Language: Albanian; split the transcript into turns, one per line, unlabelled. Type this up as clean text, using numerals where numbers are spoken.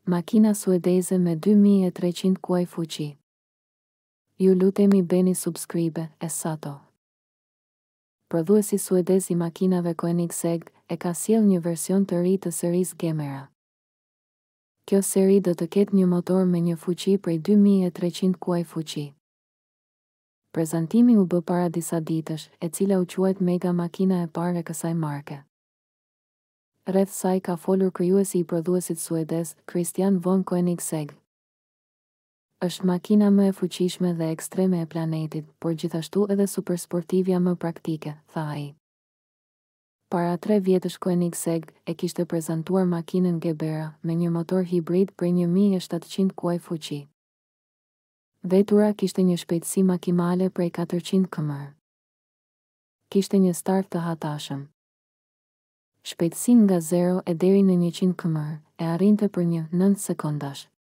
Makina suedeze me 2300 kuaj fuqi. Ju lutemi bëni subscribe, Essato. Prodhuesi suedez I makinave Koenigsegg e ka sjell një version të ri të serisë Gemera. Kjo seri do të ketë një motor me një fuqi prej 2300 kuaj fuqi. Prezantimi u bë para disa ditësh, e cila u quajt mega makina e parë e kësaj marke. Rreth saj ka folur krijuesi I prodhuesit suedez, Christian von Koenigsegg. Është makina më e fuqishme dhe ekstreme e planetit, por gjithashtu edhe supersportivja më praktike, tha ai. Para 3 vjetësh Koenigsegg e kishte prezantuar makinën Gebera me një motor hibrid prej 1700 kuaj fuqi. Vetura kishte një shpejtësi maksimale prej 400 km/h. Kishte një start të hatashëm. Shpejtësinë nga 0 e deri në 100 km/h e arrinte për një 9 sekondash.